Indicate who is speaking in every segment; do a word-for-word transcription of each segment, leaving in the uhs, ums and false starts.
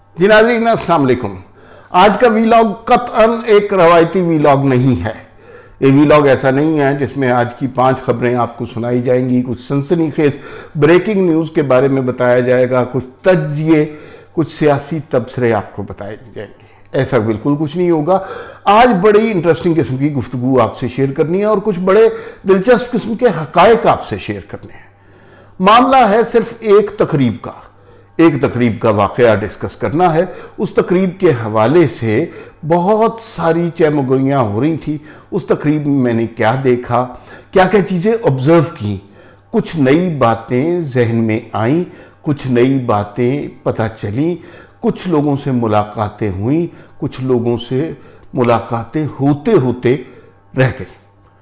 Speaker 1: जी नाज़रीन, अस्सलाम वालेकुम। आज का वीलॉग कतअन एक रवायती वीलॉग नहीं है। ये वीलॉग ऐसा नहीं है जिसमें आज की पांच खबरें आपको सुनाई जाएंगी, कुछ सनसनीखेज ब्रेकिंग न्यूज़ के बारे में बताया जाएगा, कुछ तज्जिए, कुछ सियासी तबसरे आपको बताए जाएंगे। ऐसा बिल्कुल कुछ नहीं होगा। आज बड़ी इंटरेस्टिंग किस्म की गुफ्तगू आपसे शेयर करनी है और कुछ बड़े दिलचस्प किस्म के हकायक आपसे शेयर करने हैं। मामला है सिर्फ एक तकरीब का, एक तकरीब का वाकया डिस्कस करना है। उस तकरीब के हवाले से बहुत सारी चहमगोइयाँ हो रही थी। उस तकरीब में मैंने क्या देखा, क्या क्या चीज़ें ऑब्जर्व की, कुछ नई बातें जहन में आईं, कुछ नई बातें पता चली, कुछ लोगों से मुलाकातें हुई, कुछ लोगों से मुलाकातें होते होते रह गई।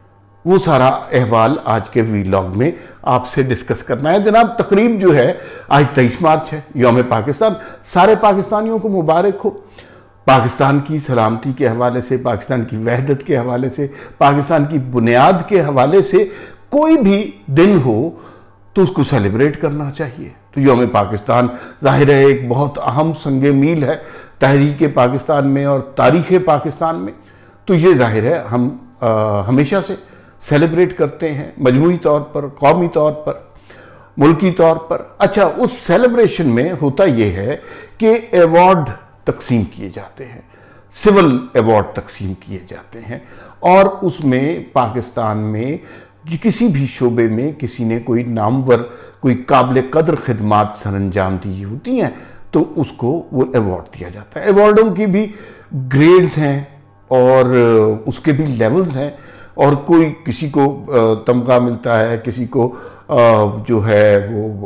Speaker 1: वो सारा अहवाल आज के वीलॉग में आपसे डिस्कस करना है। जनाब, तकरीब जो है आज तेईस मार्च है, यौम पाकिस्तान। सारे पाकिस्तानियों को मुबारक हो। पाकिस्तान की सलामती के हवाले से, पाकिस्तान की वहदत के हवाले से, पाकिस्तान की बुनियाद के हवाले से कोई भी दिन हो तो उसको सेलिब्रेट करना चाहिए। तो यौम पाकिस्तान जाहिर है एक बहुत अहम संगे मील है तहरीक पाकिस्तान में और तारीख़ पाकिस्तान में। तो ये जाहिर है हम आ, हमेशा से सेलिब्रेट करते हैं, मजमूई तौर पर, कौमी तौर पर, मुल्की तौर पर। अच्छा, उस सेलिब्रेशन में होता यह है कि अवार्ड तकसीम किए जाते हैं, सिविल अवार्ड तकसीम किए जाते हैं और उसमें पाकिस्तान में किसी भी शोबे में किसी ने कोई नामवर, कोई काबिल कदर खिदमात सरअंजाम दी होती हैं तो उसको वो अवार्ड दिया जाता है। अवार्डों की भी ग्रेड्स हैं और उसके भी लेवल्स हैं और कोई किसी को तमगा मिलता है, किसी को जो है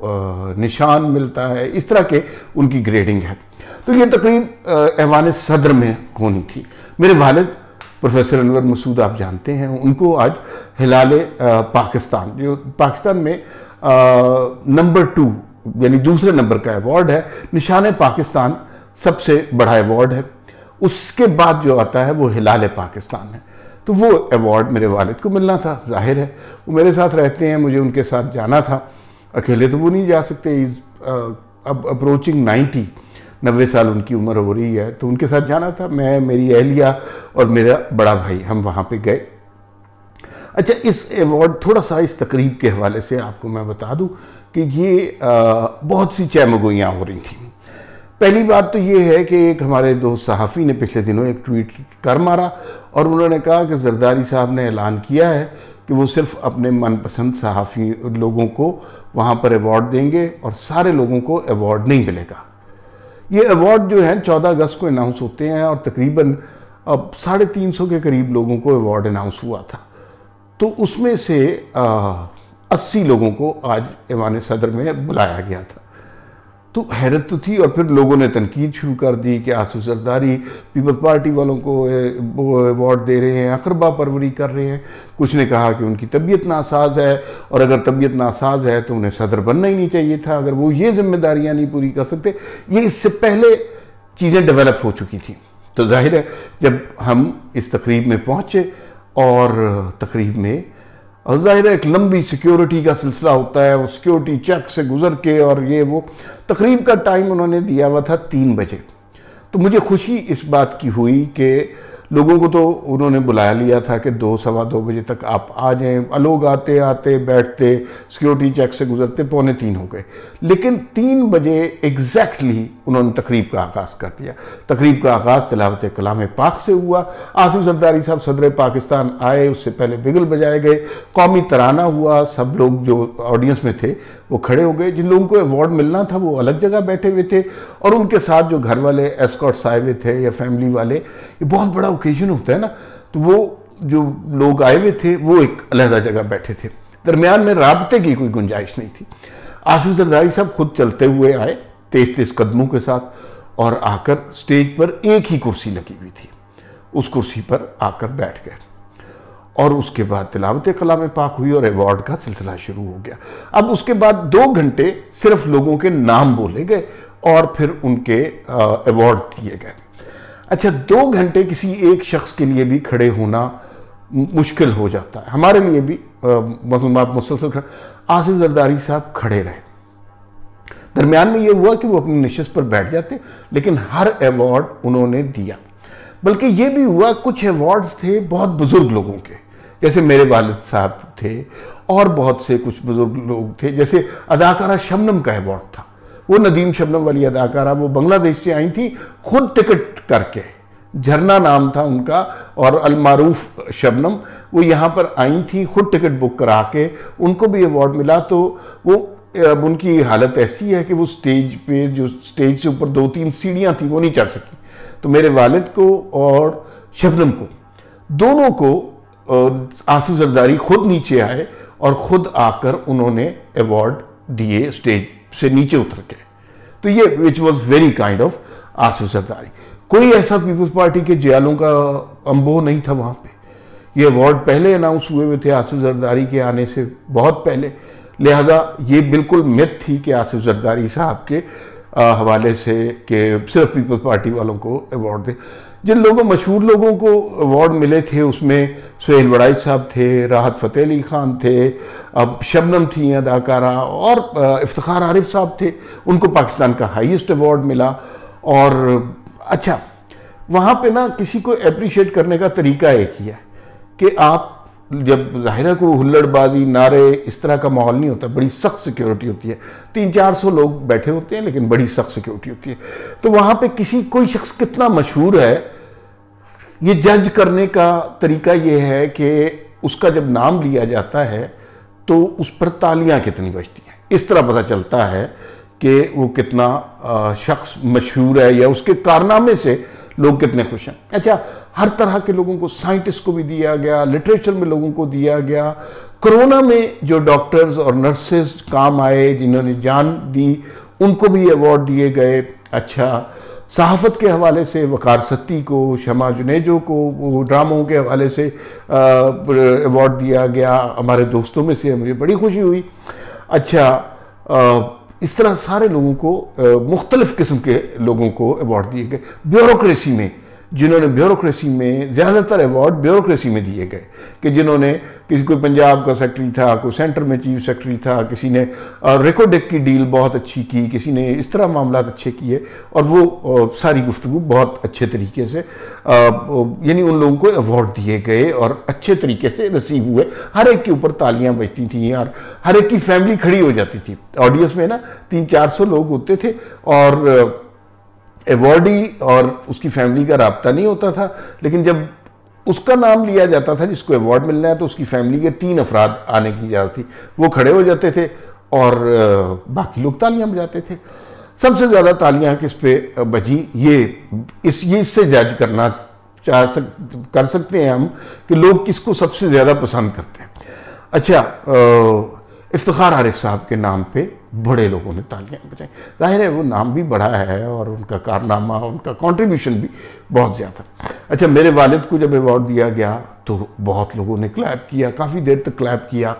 Speaker 1: वो निशान मिलता है, इस तरह के उनकी ग्रेडिंग है। तो ये तकरीब ऐवान सदर में होनी थी। मेरे वालिद प्रोफेसर अनवर मसूद, आप जानते हैं, उनको आज हिलाल पाकिस्तान, जो पाकिस्तान में नंबर टू यानी दूसरे नंबर का अवार्ड है, निशान पाकिस्तान सबसे बड़ा अवार्ड है। उसके बाद जो आता है वो हिलाल पाकिस्तान है। तो वो अवार्ड मेरे वालिद को मिलना था, जाहिर है वो मेरे साथ रहते हैं, मुझे उनके साथ जाना था। अकेले तो वो नहीं जा सकते। इज अब अप्रोचिंग नाइन्टी, नब्बे साल उनकी उम्र हो रही है, तो उनके साथ जाना था। मैं, मेरी अहलिया और मेरा बड़ा भाई, हम वहाँ पे गए। अच्छा, इस अवार्ड, थोड़ा सा इस तकरीब के हवाले से आपको मैं बता दूं कि ये आ, बहुत सी चहमगोइयाँ हो रही थी। पहली बात तो ये है कि एक हमारे दोस्त सहाफ़ी ने पिछले दिनों एक ट्वीट कर मारा और उन्होंने कहा कि जरदारी साहब ने ऐलान किया है कि वो सिर्फ अपने मनपसंद सहाफ़ी लोगों को वहाँ पर अवार्ड देंगे और सारे लोगों को अवार्ड नहीं मिलेगा। ये अवार्ड जो है चौदह अगस्त को अनाउंस होते हैं और तकरीबन अब साढ़े तीन सौ के करीब लोगों को अवार्ड अनाउंस हुआ था। तो उसमें से अस्सी लोगों को आज ऐवान सदर में बुलाया गया था। तो हैरत तो थी और फिर लोगों ने तनकीद शुरू कर दी कि आसिफ जरदारी पीपल्स पार्टी वालों को वो अवार्ड दे रहे हैं, अकरबा परवरी कर रहे हैं। कुछ ने कहा कि उनकी तबीयत नासाज है और अगर तबीयत नासाज है तो उन्हें सदर बनना ही नहीं चाहिए था, अगर वो ये जिम्मेदारियां नहीं पूरी कर सकते। ये इससे पहले चीज़ें डेवलप हो चुकी थी। तो जाहिर है जब हम इस तकरीब में पहुँचे और तकरीब में और जाहिर है एक लंबी सिक्योरिटी का सिलसिला होता है, वो सिक्योरिटी चेक से गुजर के और ये वो, तकरीब का टाइम उन्होंने दिया हुआ था तीन बजे। तो मुझे खुशी इस बात की हुई कि लोगों को तो उन्होंने बुलाया लिया था कि दो सवा दो बजे तक आप आ जाएं। लोग आते आते बैठते, सिक्योरिटी चेक से गुजरते, पौने तीन हो गए, लेकिन तीन बजे एग्जैक्टली उन्होंने तकरीब का आगाज़ कर दिया। तकरीब का आगाज़ तिलावत कलाम पाक से हुआ। आसिफ जरदारी साहब सदर पाकिस्तान आए, उससे पहले बिगल बजाए गए, कौमी तराना हुआ, सब लोग जो ऑडियंस में थे वो खड़े हो गए। जिन लोगों को अवार्ड मिलना था वो अलग जगह बैठे हुए थे और उनके साथ जो घर वाले एस्कॉर्ट्स आए हुए थे या फैमिली वाले, ये बहुत बड़ा ओकेजन होता है ना, तो वो जो लोग आए हुए थे वो एक अलग जगह बैठे थे। दरमियान में राबते की कोई गुंजाइश नहीं थी। आसिफ जरदारी साहब खुद चलते हुए आए तेज तेज कदमों के साथ और आकर स्टेज पर एक ही कुर्सी लगी हुई थी, उस कुर्सी पर आकर बैठ गए और उसके बाद तिलावत कलाम पाक हुई और अवार्ड का सिलसिला शुरू हो गया। अब उसके बाद दो घंटे सिर्फ लोगों के नाम बोले गए और फिर उनके अवार्ड दिए गए। अच्छा, दो घंटे किसी एक शख्स के लिए भी खड़े होना मुश्किल हो जाता है, हमारे लिए भी। मतलब आप मुसलसल खड़े, आसिफ जरदारी साहब खड़े रहे। दरमियान में ये हुआ कि वो अपनी नशिस्त पर बैठ जाते, लेकिन हर अवार्ड उन्होंने दिया। बल्कि ये भी हुआ, कुछ अवार्ड्स थे बहुत बुजुर्ग लोगों के, जैसे मेरे वालिद साहब थे, और बहुत से कुछ बुजुर्ग लोग थे, जैसे अदाकारा शबनम का अवार्ड था। वो नदीम शबनम वाली अदाकारा, वो बांग्लादेश से आई थी खुद टिकट करके, झरना नाम था उनका, और अलमारूफ शबनम, वो यहाँ पर आई थी खुद टिकट बुक करा के, उनको भी अवार्ड मिला। तो वो अब उनकी हालत ऐसी है कि वो स्टेज पे, जो स्टेज से ऊपर दो तीन सीढ़ियाँ थी, वो नहीं चढ़ सकी। तो मेरे वालिद को और शबनम को, दोनों को आसिफ जरदारी खुद नीचे आए और खुद आकर उन्होंने अवार्ड दिए स्टेज से नीचे उतर के। तो ये which was very kind of Asif Zardari. कोई ऐसा पीपल्स पार्टी के जयालों का अम्बो नहीं था वहाँ पे। ये अवार्ड पहले अनाउंस हुए हुए थे आसिफ जरदारी के आने से बहुत पहले, लिहाजा ये बिल्कुल मिथ थी कि आसिफ जरदारी साहब के हवाले से कि सिर्फ पीपल्स पार्टी वालों को अवार्ड दे। जिन लोगों, मशहूर लोगों को अवार्ड मिले थे उसमें सुहेल वड़ाई साहब थे, राहत फ़तेह अली खान थे, अब शबनम थी अदाकारा, और इफ्तिखार आरिफ साहब थे, उनको पाकिस्तान का हाईएस्ट अवार्ड मिला। और अच्छा, वहाँ पे ना किसी को अप्रिशिएट करने का तरीका एक ही है कि आप जब ज़ाहिर को हुल्लड़बाजी, नारे, इस तरह का माहौल नहीं होता, बड़ी सख्त सिक्योरिटी होती है, तीन चार सौ लोग बैठे होते हैं लेकिन बड़ी सख्त सिक्योरिटी होती है। तो वहाँ पे किसी, कोई शख्स कितना मशहूर है, ये जज करने का तरीका ये है कि उसका जब नाम लिया जाता है तो उस पर तालियां कितनी बजती हैं। इस तरह पता चलता है कि वो कितना शख्स मशहूर है या उसके कारनामे से लोग कितने खुश हैं। अच्छा, हर तरह के लोगों को, साइंटिस्ट को भी दिया गया, लिटरेचर में लोगों को दिया गया। कोरोना में जो डॉक्टर्स और नर्सेज काम आए, जिन्होंने जान दी, उनको भी अवार्ड दिए गए। अच्छा, सहाफ़त के हवाले से वकार सत्ती को, शमा जुनेजो को, वो ड्रामों के हवाले से अवार्ड दिया गया। हमारे दोस्तों में से मुझे बड़ी खुशी हुई। अच्छा, आ, इस तरह सारे लोगों को, मुख्तलिफ़ किस्म के लोगों को अवार्ड दिए गए। ब्यूरोक्रेसी में, जिन्होंने ब्यूरोक्रेसी में ज़्यादातर अवार्ड ब्यूरोक्रेसी में दिए गए, कि जिन्होंने, किसी कोई पंजाब का सेक्रेटरी था, कोई सेंटर में चीफ सेक्रेटरी था, किसी ने रिकोडेक की डील बहुत अच्छी की, किसी ने इस तरह मामला अच्छे किए, और वो आ, सारी गुफ्तगू बहुत अच्छे तरीके से, यानी उन लोगों को अवार्ड दिए गए और अच्छे तरीके से रिसीव हुए। हर एक के ऊपर तालियां बजती थी यार, हर एक की फैमिली खड़ी हो जाती थी। ऑडियंस में ना तीन चार सौ लोग होते थे, और अवार्डी और उसकी फैमिली का राब्ता नहीं होता था, लेकिन जब उसका नाम लिया जाता था जिसको अवार्ड मिलना है, तो उसकी फैमिली के तीन अफराद आने की इजाज़त थी। वो खड़े हो जाते थे और बाकी लोग तालियां बजाते थे। सबसे ज़्यादा तालियां किस पे बजी, ये इस ये इससे जज करना चाह सक कर सकते हैं हम कि लोग किसको सबसे ज़्यादा पसंद करते हैं। अच्छा, इफ्तिखार आरिफ साहब के नाम पे बड़े लोगों ने तालियां बजाई। जाहिर है वो नाम भी बड़ा है और उनका कारनामा, उनका कंट्रीब्यूशन भी बहुत ज़्यादा। अच्छा, मेरे वालिद को जब अवार्ड दिया गया तो बहुत लोगों ने क्लैप किया, काफ़ी देर तक क्लैप किया,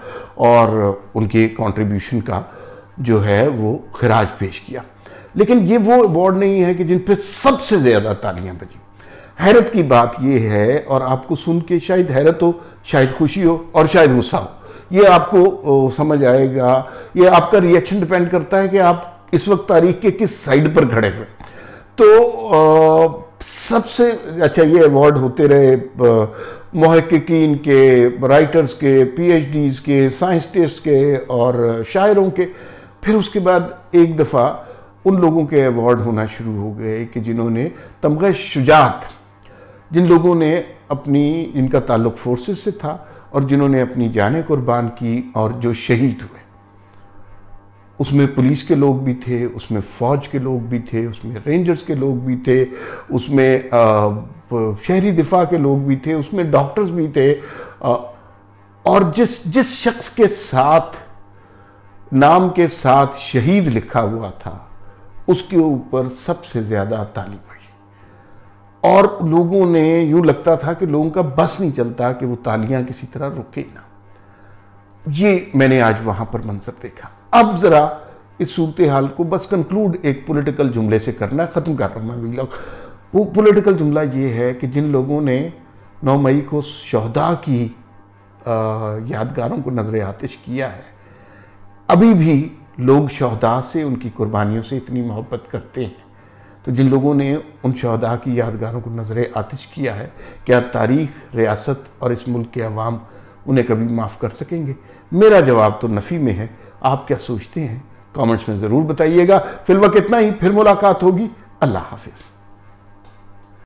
Speaker 1: और उनके कंट्रीब्यूशन का जो है वो खराज पेश किया। लेकिन ये वो अवार्ड नहीं है कि जिन पे सबसे ज़्यादा तालियां बजी। हैरत की बात यह है, और आपको सुन के शायद हैरत हो, शायद खुशी हो, और शायद गुस्सा हो, ये आपको समझ आएगा। ये आपका रिएक्शन डिपेंड करता है कि आप इस वक्त तारीख के किस साइड पर खड़े हुए। तो आ, सबसे अच्छा, ये अवार्ड होते रहे मुहक्किकीन के, राइटर्स के, पीएचडीज के, साइंटिस्ट के और शायरों के। फिर उसके बाद एक दफ़ा उन लोगों के अवार्ड होना शुरू हो गए कि जिन्होंने तमग़े शुजात, जिन लोगों ने अपनी, जिनका ताल्लुक फोर्सेस से था और जिन्होंने अपनी जानें कुर्बान की और जो शहीद हुए। उसमें पुलिस के लोग भी थे, उसमें फ़ौज के लोग भी थे, उसमें रेंजर्स के लोग भी थे, उसमें शहरी दिफा के लोग भी थे, उसमें डॉक्टर्स भी थे। आ, और जिस जिस शख्स के साथ, नाम के साथ शहीद लिखा हुआ था, उसके ऊपर सबसे ज़्यादा ताली पड़ी। और लोगों ने, यूँ लगता था कि लोगों का बस नहीं चलता कि वो तालियां किसी तरह रुके ना। ये मैंने आज वहां पर मंजर देखा। अब जरा इस सूरत हाल को बस कंक्लूड एक पॉलिटिकल जुमले से करना, ख़त्म कर रहा हूँ मैं वीलॉग। वो पॉलिटिकल जुमला ये है कि जिन लोगों ने नौ मई को शहदा की यादगारों को नजर आतिश किया है, अभी भी लोग शहदा से, उनकी कुर्बानियों से इतनी मोहब्बत करते हैं, तो जिन लोगों ने उन शहदा की यादगारों को नज़र आतिश किया है, क्या तारीख़, रियासत और इस मुल्क के अवाम उन्हें कभी माफ़ कर सकेंगे? मेरा जवाब तो नफ़ी में है। आप क्या सोचते हैं? कमेंट्स में ज़रूर बताइएगा। फिलहाल इतना ही, फिर मुलाकात होगी। अल्लाह हाफिज़।